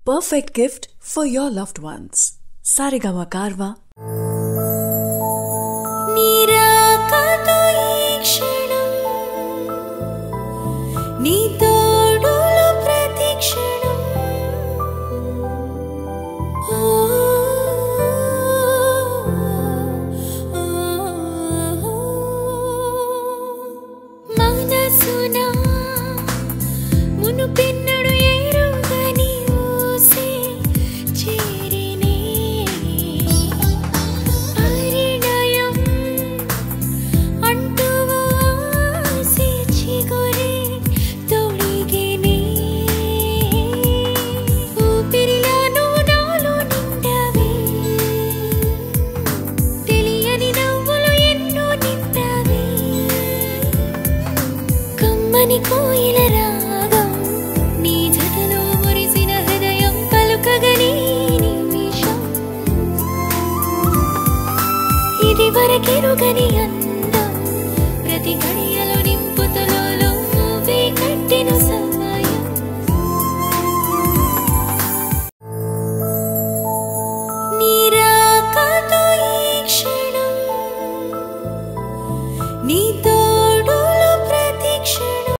perfect gift for your loved ones. Saregama Karva. Nirakato ikshanam ni todulo pratikshanam Manasuna munu pinnadu erugani use cheerine arinayam antu aase chigore toligine upirila nuvu naalo nindave teliyani navvulu enno nindave kammani koyila ragam nee jatalo murisina hridayam palukagani nimisham idi varakerugani andam prati ganiyalo